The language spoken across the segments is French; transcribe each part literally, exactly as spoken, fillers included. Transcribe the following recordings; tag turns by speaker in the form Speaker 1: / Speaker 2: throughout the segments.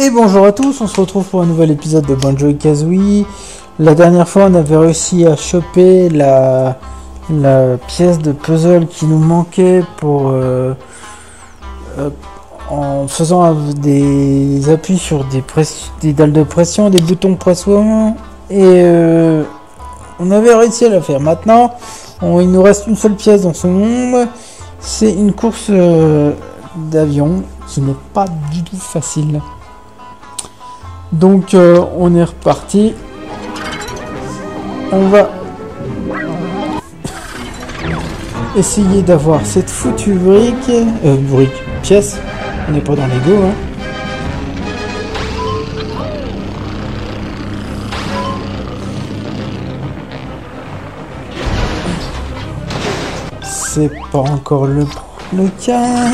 Speaker 1: Et bonjour à tous, on se retrouve pour un nouvel épisode de Banjo-Kazooie. La dernière fois on avait réussi à choper la, la pièce de puzzle qui nous manquait pour euh, euh, en faisant des appuis sur des, des dalles de pression, des boutons pression, et euh, on avait réussi à la faire. Maintenant on, il nous reste une seule pièce dans ce monde, c'est une course euh, d'avion qui n'est pas du tout facile. Donc euh, on est reparti. On va essayer d'avoir cette foutue brique, euh, brique, pièce. On n'est pas dans Lego, hein. C'est pas encore le, le cas.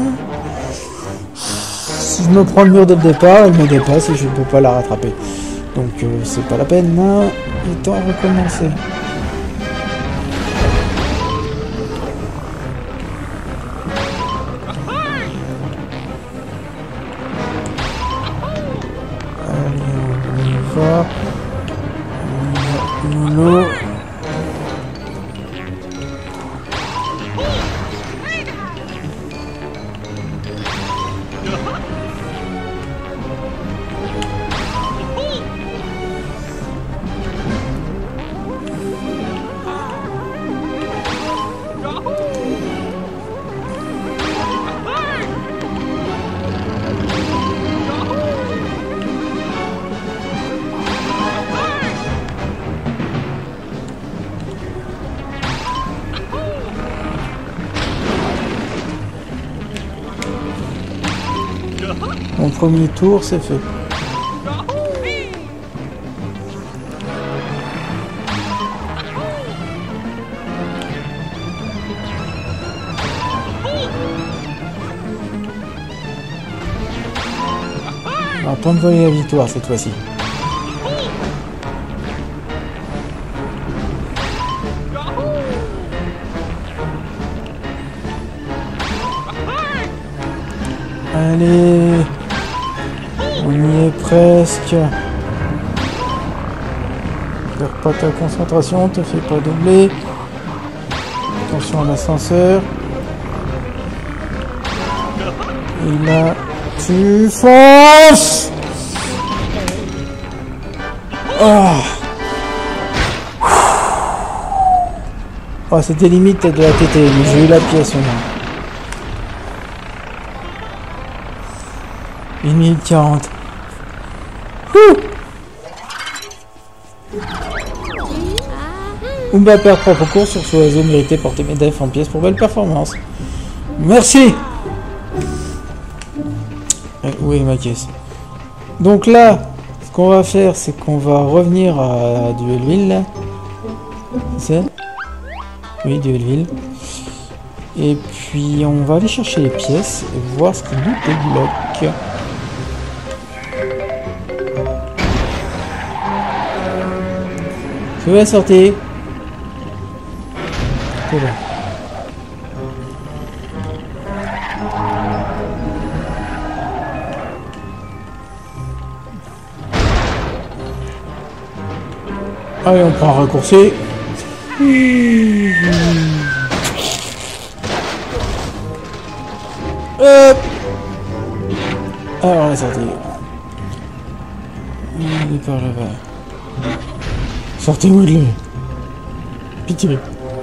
Speaker 1: Si je me prends le mur dès le départ, elle me dépasse et je ne peux pas la rattraper. Donc euh, c'est pas la peine, hein. Autant recommencer. Allez, on y va. On y va. Mon premier tour, c'est fait. On va pas me voler la victoire cette fois-ci. Allez, on y est presque. Perds pas ta concentration, te fais pas doubler. Attention à l'ascenseur. Et là, tu fonces. Oh, oh c'était limite de la T T, mais j'ai eu la pièce au moins. une minute quarante. Oomba perd propre cours sur ce oiseau mérité porter médaille en pièces pour belle performance. Merci. Euh, où est ma caisse? Donc là, ce qu'on va faire, c'est qu'on va revenir à Duelville. C'est ça? Oui, Duelville. Et puis on va aller chercher les pièces et voir ce qui nous débloque. Je vais sortir. C'est bon. Allez, on prend un raccourci. Hop. Alors on est sorti. Il est par là-bas. Sortez-moi de là. Pitié.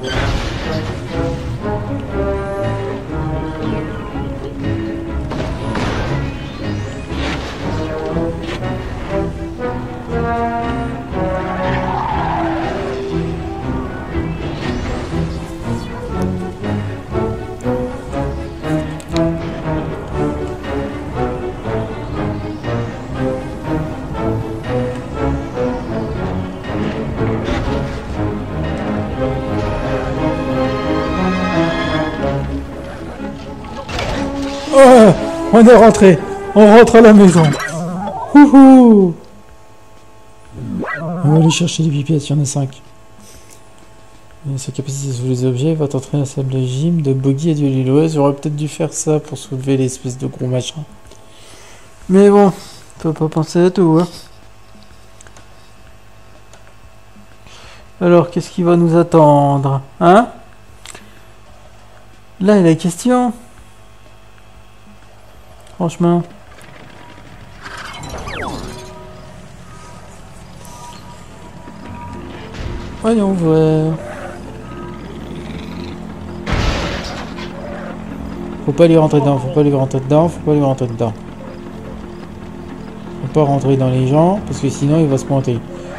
Speaker 1: Oh, on est rentré. On rentre à la maison. Ouhou. On va aller chercher les pièces, il y en a cinq. Sa capacité sur les objets va t'entraîner à la salle de gym de Boggy et de Lilloise. J'aurais peut-être dû faire ça pour soulever l'espèce de gros machin. Mais bon, Faut pas penser à tout, hein. Alors, qu'est-ce qui va nous attendre, hein? Là est la question. Franchement. Voyons voir. Faut pas lui rentrer dedans, faut pas lui rentrer dedans, faut pas lui rentrer dedans. Faut pas rentrer dans les gens, parce que sinon il va se pointer.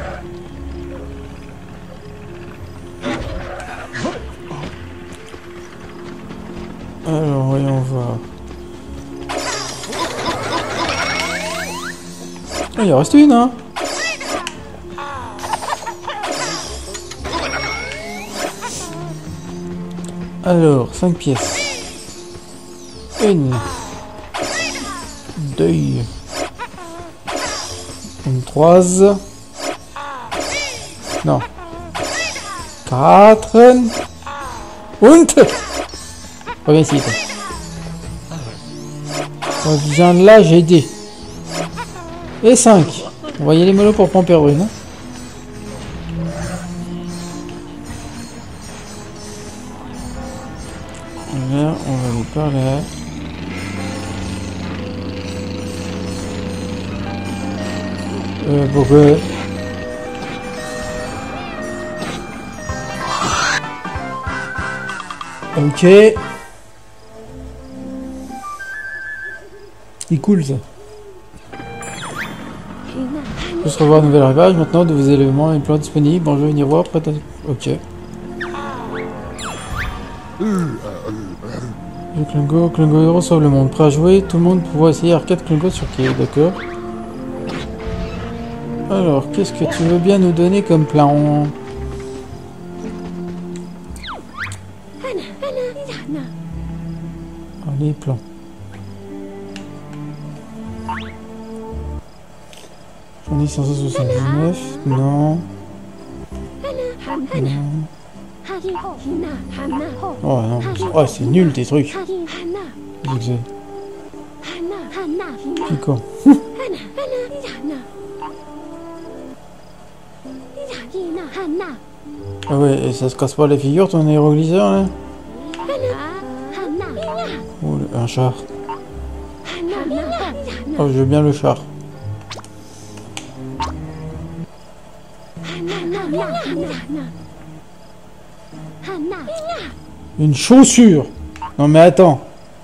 Speaker 1: Alors, voyons voir. Ah, il en reste une, hein? Alors, cinq pièces. Une. Deux. Une trois. Non. Quatre. Und. Reviens ici. Reviens là, j'ai dit. Et cinq. On va y aller mollo pour pomper une. Là, on va vous parler. Euh, pourquoi? Ok. Il coule ça. Je se revoir un nouvel arrivage maintenant de vos éléments et plans disponibles. Bonjour, venir voir, prêt à... Ok. Le Klingo, Klingo Hero sauve le monde. Prêt à jouer, tout le monde pourra essayer arcade Klingo sur qui, d'accord. Alors, qu'est-ce que tu veux bien nous donner comme plan? Les plans. J'en ai cinq cent soixante-dix-neuf. Non. Non. Oh non. Oh, c'est nul tes trucs. Qu'est-ce que c'est? Pico. Ah ouais, et ça se casse pas la figure ton aéroglisseur là? Oh, un char. Oh, je veux bien le char. Une chaussure. Non mais attends.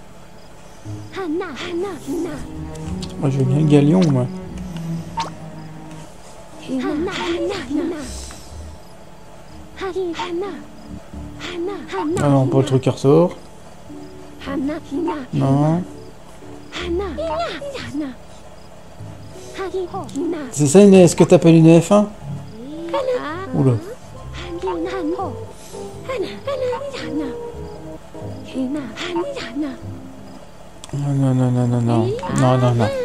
Speaker 1: Moi je veux bien le galion moi. Ah non, pas le truc qui ressort. Non. C'est ça une ce que t'appelles une F un? Oula. Non, non, non, non, non, non, non, non, non.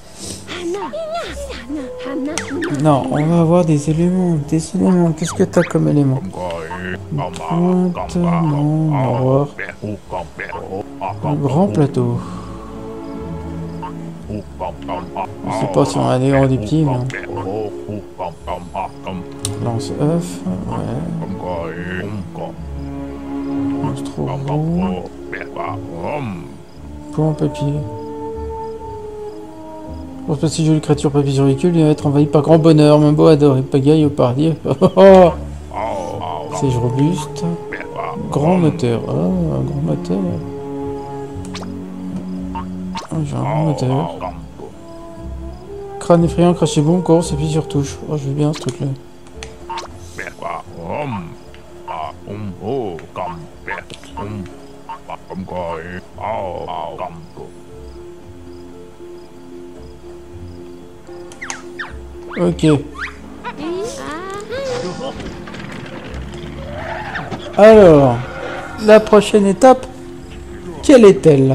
Speaker 1: Non, on va avoir des éléments, des éléments. Qu'est-ce que t'as comme élément? Pointe, non, on va voir. Un grand plateau. Je sais pas si on a des grands des petits, mais... Lance œuf, ouais. Monstre roux. Plomb en papier. Pour ce petit jolie créature papier sur véhicule, il va être envahi par grand bonheur, mon beau adoré, pagaille au pardier. C'est robuste. Grand moteur. Ah, un grand moteur. Ah, j'ai un grand moteur. Crâne effrayant, crachez bon, course et puis sur touche. Oh, je veux bien ce truc-là. Ok. Alors, la prochaine étape, quelle est-elle?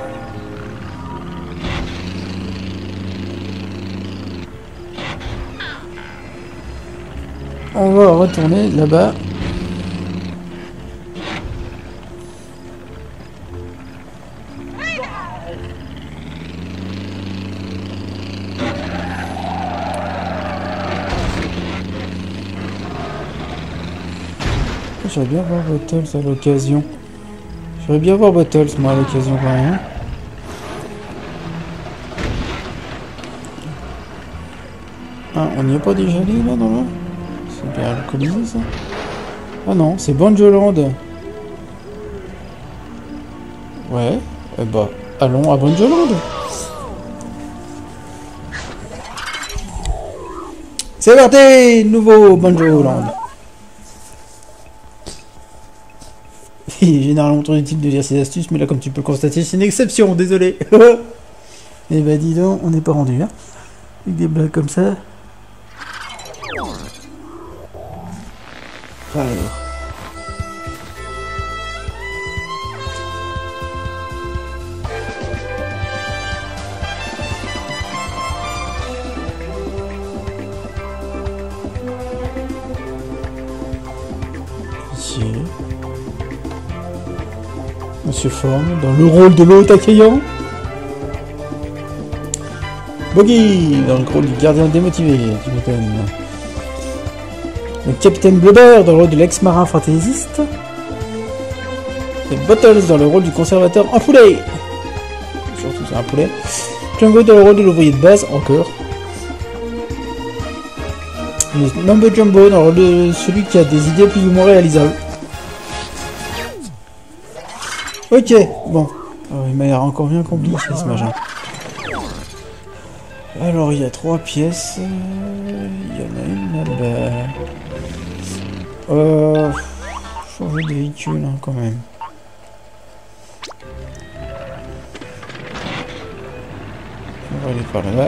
Speaker 1: On va retourner là-bas. J'aimerais bien voir Bottles à l'occasion. J'aimerais bien voir Bottles, moi, à l'occasion, quand même. Ah, on n'y a pas déjà allé, là, dans le... C'est bien alcoolisé, ça. Ah non, c'est Banjoland. Ouais, eh bah, allons à Banjoland. C'est parti, nouveau Banjoland. Il est généralement trop utile de lire ces astuces, mais là, comme tu peux le constater, c'est une exception, désolé. Eh bah, dis donc, on n'est pas rendu, hein. Avec des blagues comme ça. Alors. Ici. Monsieur Forme, dans le rôle de l'hôte accueillant. Boggy, dans le rôle du gardien démotivé, tu m'étonnes. Le capitaine Blubber, dans le rôle de l'ex-marin fantaisiste. Et Bottles, dans le rôle du conservateur en poulet. Surtout c'est un poulet. Klungo, dans le rôle de l'ouvrier de base, encore. Le Mambo Jumbo, dans le rôle de celui qui a des idées plus ou moins réalisables. Ok, bon. Oh, il m'a l'air encore bien compliqué ce machin. Alors, il y a trois pièces. Il y en a une là-bas. Euh... Changer de véhicule, hein, quand même. On va aller par là-bas.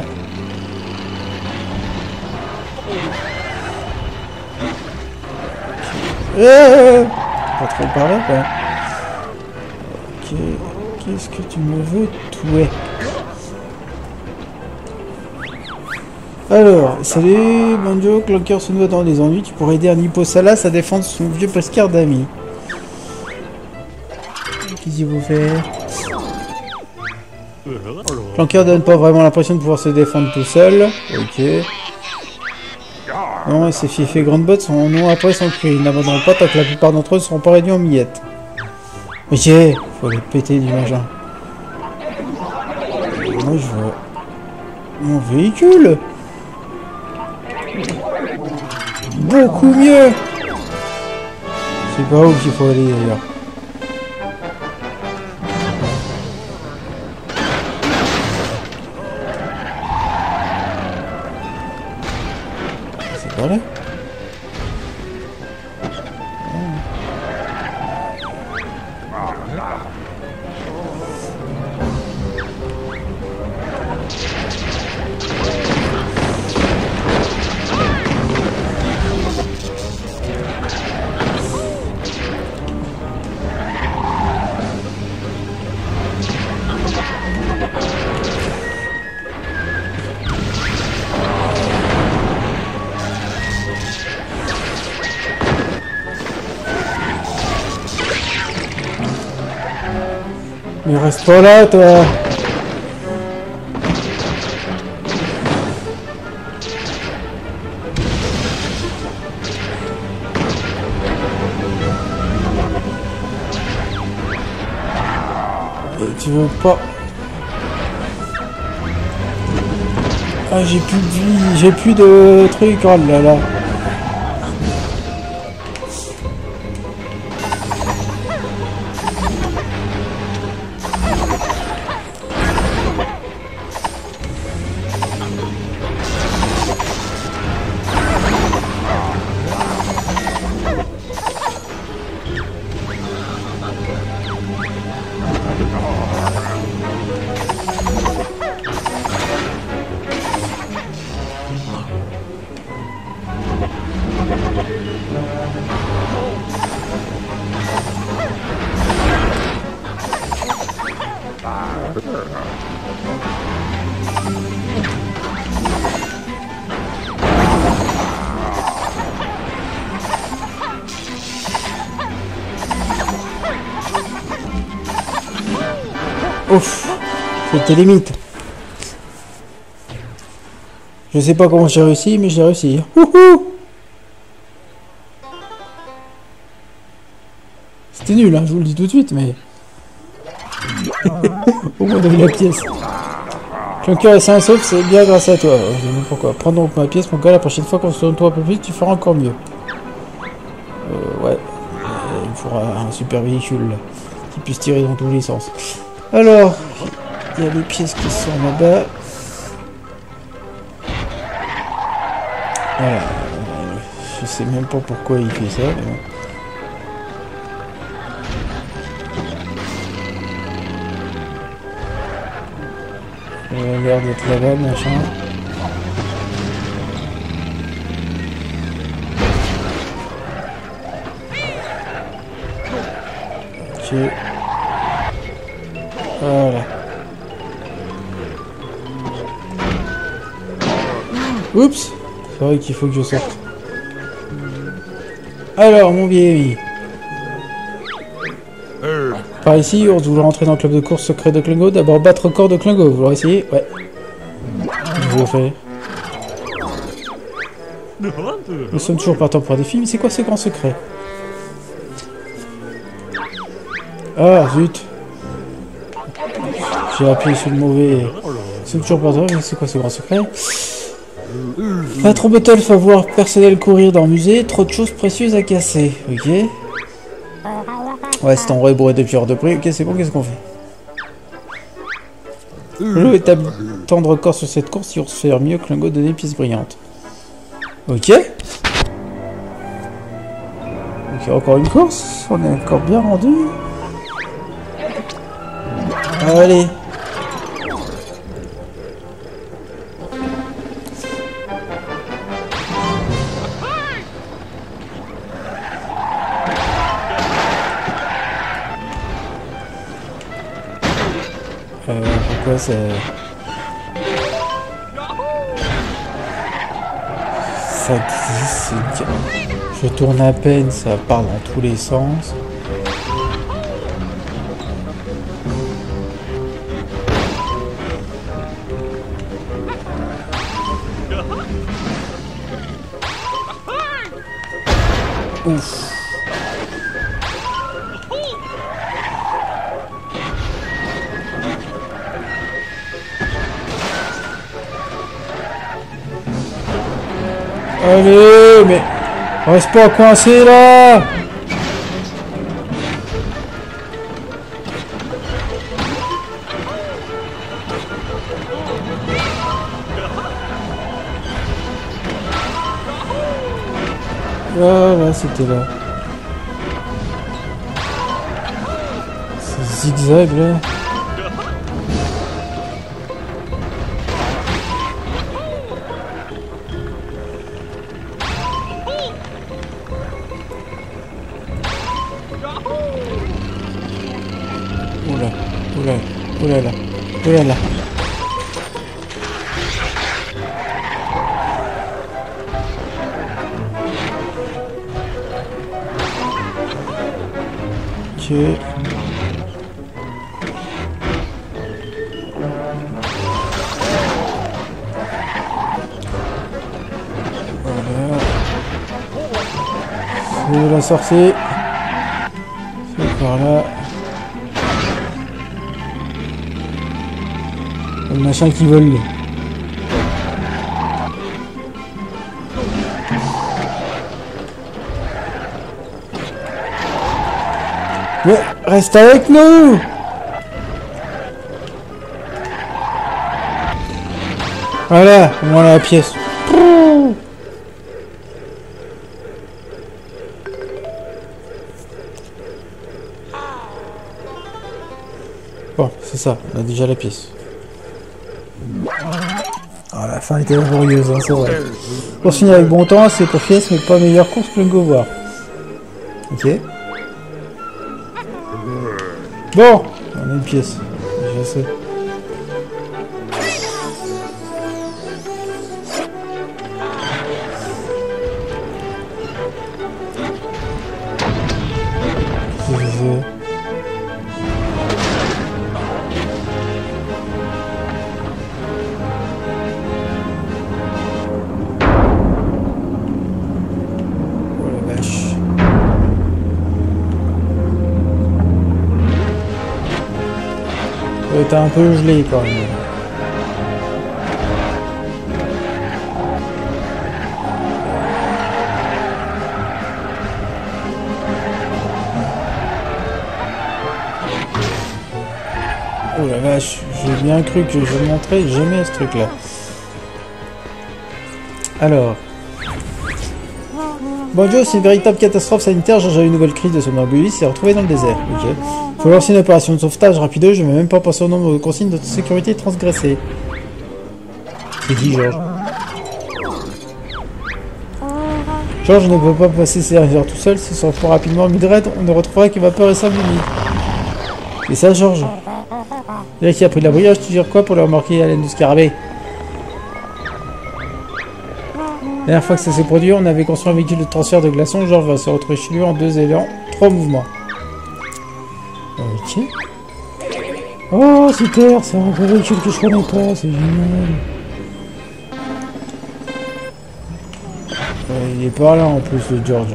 Speaker 1: Euh... Pas trop par là, quoi. Ok. Qu'est-ce que tu me veux, toi? Alors, salut, Banjo, Clocker se noie dans les ennuis, tu pourrais aider un Hipposalas à défendre son vieux pescar d'amis. Qu'est-ce qu'il faut faire? Clocker donne pas vraiment l'impression de pouvoir se défendre tout seul. Ok. Non, ces fiefs et grandes bottes sont non après sans cri. Ils n'abandonneront pas tant que la plupart d'entre eux seront pas réduits en miettes. Ok, faut les péter du machin. Moi je veux mon véhicule. Beaucoup mieux. Je sais pas où qu'il faut aller d'ailleurs. C'est pas là. Mais reste pas là, toi. Et tu veux pas... Ah, j'ai plus de vie, j'ai plus de trucs, oh là là. Ouf, c'était limite. Je sais pas comment j'ai réussi, mais j'ai réussi. Wouhou! C'était nul, hein, je vous le dis tout de suite, mais... Au moins, on a eu la pièce. Clunker est sain et sauf, c'est bien grâce à toi. Je sais pas pourquoi. Prends donc ma pièce, mon gars, la prochaine fois qu'on se tourne toi un peu plus, tu feras encore mieux. Euh, ouais. Euh, il faudra un super véhicule, là, qui puisse tirer dans tous les sens. Alors, il y a les pièces qui sont là-bas. Voilà. Je sais même pas pourquoi il fait ça, mais bon. Il a l'air d'être là-bas, machin. Ok. Voilà. Oups! C'est vrai qu'il faut que je sorte. Alors, mon vieil ami. Par ici, Urs, vous voulez rentrer dans le club de course secret de Klungo? D'abord battre record de Klungo, vous voulez essayer? Ouais. Je vous fais. Nous sommes toujours partants pour un défi, mais c'est quoi ce grand secret? Ah, zut. J'ai appuyé sur le mauvais... Nous sommes toujours partants, mais c'est quoi ce grand secret? Patron Bottle va voir personnel courir dans le musée, trop de choses précieuses à casser. Ok. Ouais, c'est en vrai bourré de pierres de prix. Ok, c'est bon, qu'est-ce qu'on fait? Le établit temps de record sur cette course, si on se fait mieux que Klungo donner pièce brillante. Ok. Ok, encore une course. On est encore bien rendu. Allez. Euh, pourquoi ça... Ça glisse, je tourne à peine, ça part dans tous les sens. Ouf. Allez, mais reste pas coincé là. Voilà, c'était là. C'est zigzag là. Oula, oula, oula là, oula là. Ok. Voilà. C'est la sortie. C'est par là. Le machin qui vole. Ouais, reste avec nous. Voilà, au moins la pièce. Bon, c'est ça, on a déjà la pièce. Ah, la fin était laborieuse, hein, c'est vrai. Pour finir avec bon temps, c'est pour pièce, mais pas meilleure course que le go voir. Ok. Bon, on a une pièce. Je sais. Je sais. était un peu gelé quand même. Oh la vache, j'ai bien cru que je montrais jamais ce truc là. Alors. Bonjour, c'est une véritable catastrophe sanitaire. J'ai une nouvelle crise de somnambulisme s'est retrouvé dans le désert. Ok. Faut lancer une opération de sauvetage rapide. Je ne vais même pas penser au nombre de consignes de sécurité transgressées. C'est qui, Georges? Georges ne peut pas passer ses heures tout seul. S'il s'enfuit rapidement Mildred, on ne retrouvera que vapeur et sable humide. C'est ça, Georges? Là qui a pris de la brioche, tu dis quoi pour le remarquer à l'aide du scarabée? La dernière fois que ça s'est produit, on avait construit un véhicule de transfert de glaçons. Georges va se retrouver chez lui en deux élans, trois mouvements. Ok. Oh, super, c'est un gros véhicule que je connais pas, c'est génial. Ouais, il est par là en plus, le George.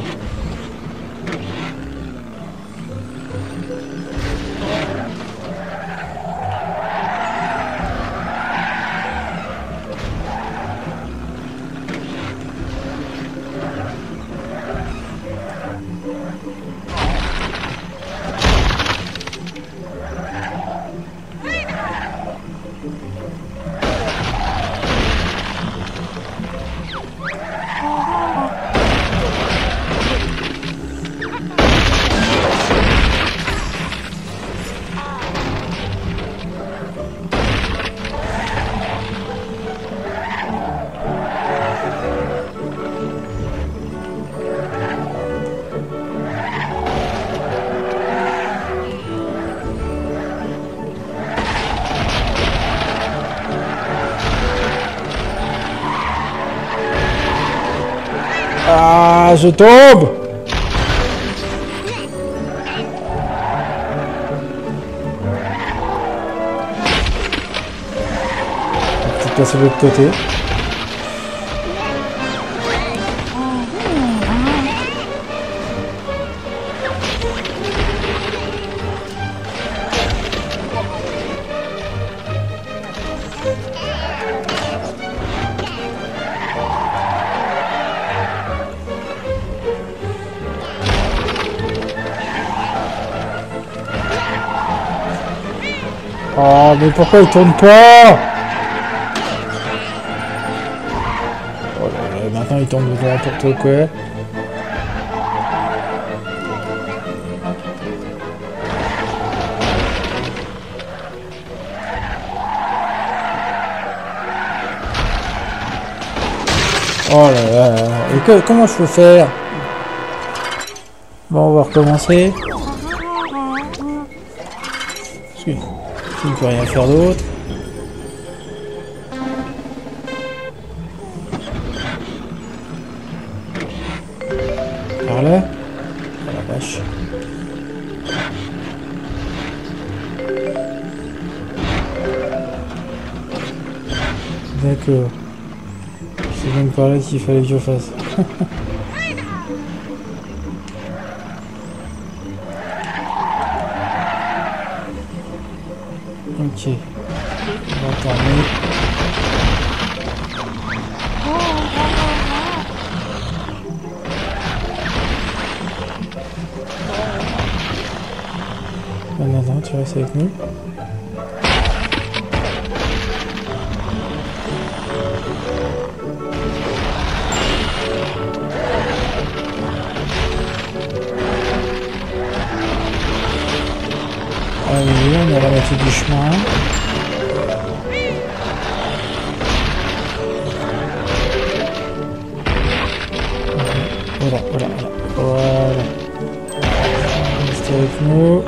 Speaker 1: Ah, je tombe! Petite place de l'autre côté. Oh, mais pourquoi il tourne pas? Oh là là, maintenant il tourne devant n'importe quoi. Oh là là, et que, comment je peux faire? Bon, on va recommencer. Je ne peux rien faire d'autre. Par là. Oh la vache. D'accord. C'est donc par là qu'il fallait que je fasse. Ok. On va tourner. Non, non, non, tu restes avec nous. Allez, on est à la moitié du chemin. Voilà, voilà, voilà. Voilà. Restez avec nous.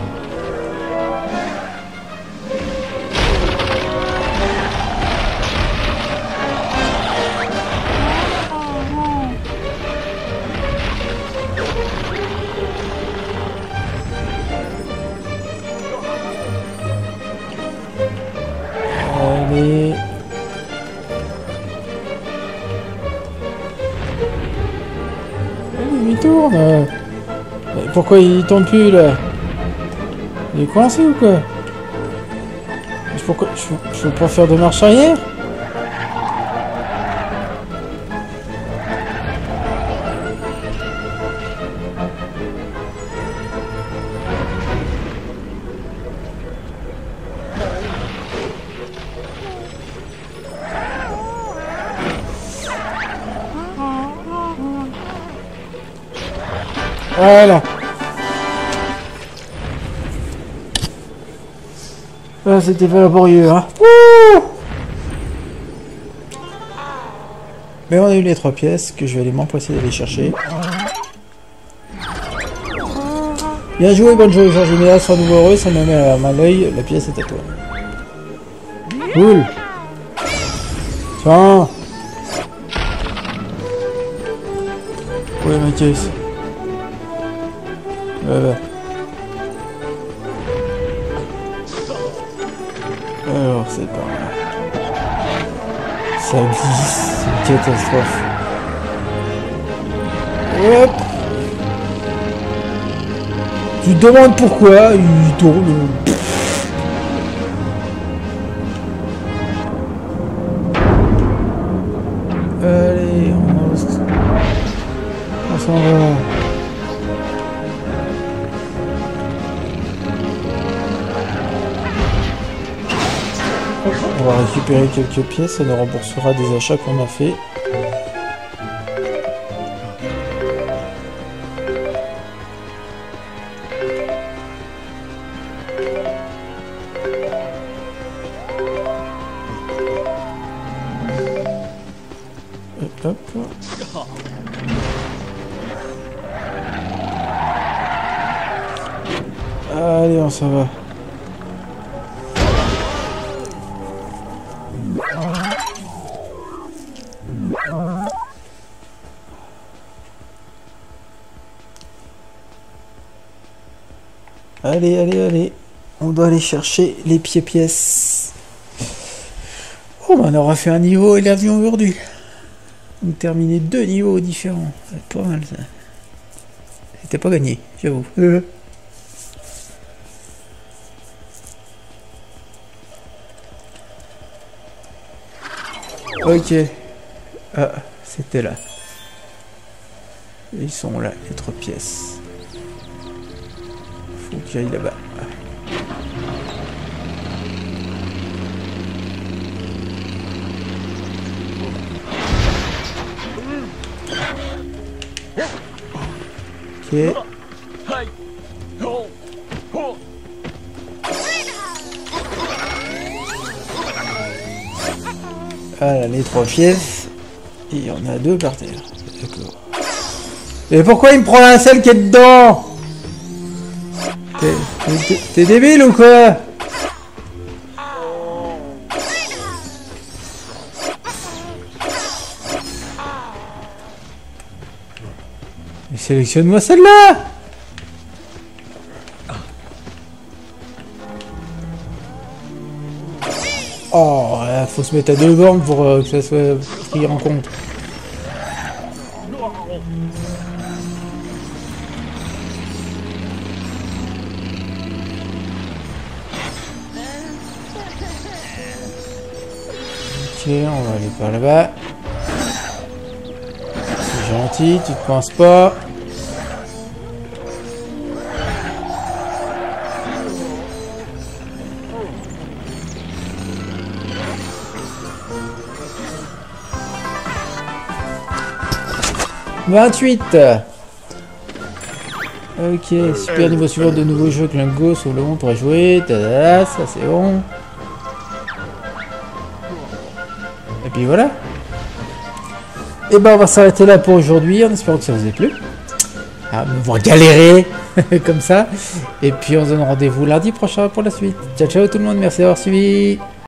Speaker 1: Allez. Il tourne. Mais pourquoi il tourne plus là? Il est coincé ou quoi? Pourquoi je, je peux pas faire de marche arrière? Voilà. Ah, c'était pas laborieux, hein. Ouh, mais on a eu les trois pièces que je vais aller m'empresser d'aller chercher. Bien joué, bonne jouée, Georges. Mais là, sois nouveau heureux, ça me met à mal l'œil. La pièce est à toi. Cool. Tiens. Où est ma caisse? Ouais, ouais. Alors, c'est pas mal. Ça glisse, c'est une catastrophe. Hop. Tu te demandes pourquoi il tourne. Allez, on, on s'en va. On va récupérer quelques pièces, ça nous remboursera des achats qu'on a fait. Hop, hop. Allez, on s'en va. Allez, allez, allez. On doit aller chercher les pieds-pièces. Oh, bah on aura fait un niveau et l'avion aujourd'hui. On a terminé deux niveaux différents. C'est pas mal ça. C'était pas gagné, j'avoue. Euh. Ok. Ah, c'était là. Ils sont là, les trois pièces. Faut que j'aille là-bas. Ok. Voilà les trois pièces. Et il y en a deux par terre. D'accord. Et pourquoi il me prend la selle qui est dedans? T'es débile ou quoi? Mais sélectionne-moi celle-là. Oh, là, faut se mettre à deux bornes pour euh, que ça soit pris en compte. Ok, on va aller par là-bas. C'est gentil, tu te penses pas. vingt-huit. Ok, super, niveau suivant de nouveaux jeux que Lingo sur le monde pourrait jouer. Tada, ça c'est bon. Et puis voilà. Et ben on va s'arrêter là pour aujourd'hui, en espérant que ça vous ait plu. Ah, me voir galérer comme ça. Et puis on se donne rendez-vous lundi prochain pour la suite. Ciao ciao tout le monde, merci d'avoir suivi.